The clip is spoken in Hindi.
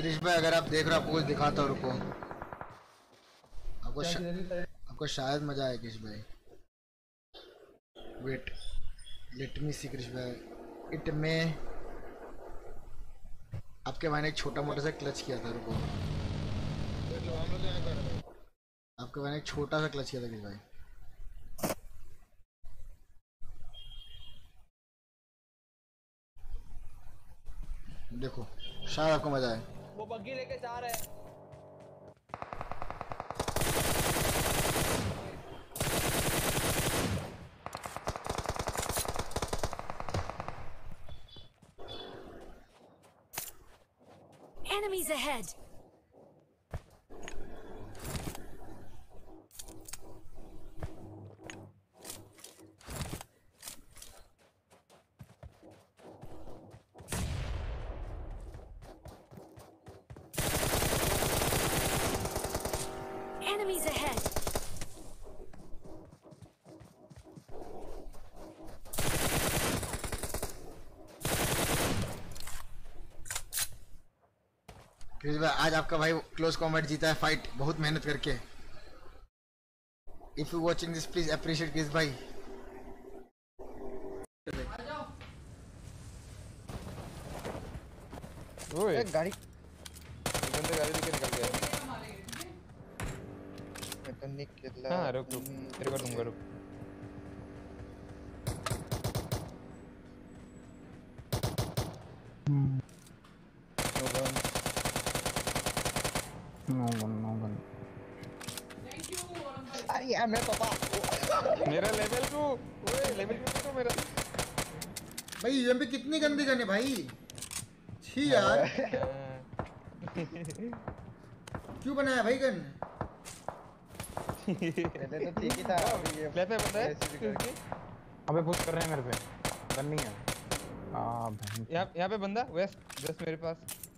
क्रिश भाई अगर आप देख रहे हो आपको कुछ दिखाता हूँ, रुको। आपको शायद मजा आए क्रिश भाई। Wait, let me see Krish भाई। इट में आपके भाई ने एक छोटा मोटा सा क्लच किया था, रुको। आपके भाई ने एक छोटा सा क्लच किया था क्रिश भाई। देखो शायद आपको मजा आए। वो बग्गी लेके जा रहे हैं। Enemies ahead. Enemies ahead. Krrish भाई आज आपका भाई क्लोज कॉम्बैट जीता है फाइट, बहुत मेहनत करके। If you watching this please appreciate Krish भाई। ओए गाड़ी बंदे गाड़ी लेके निकल गया। मैकेनिक के हाँ रुक रुक, तेरे को दूंगा, रुक। No gun. अरे यार मैं पापा मेरा लेवल 2, ओए लेवल 2 तो मेरा। भाई ये पे कितनी गंदी गन है भाई, छी यार। क्यों बनाया भाई गन? पहले तो ठीक ही था, अभी ये ले पे बंदा है। अबे पुश कर रहे हैं मेरे पे, गन नहीं है। बहन। यहाँ पे बंदा वेस्ट, जस्ट मेरे पास।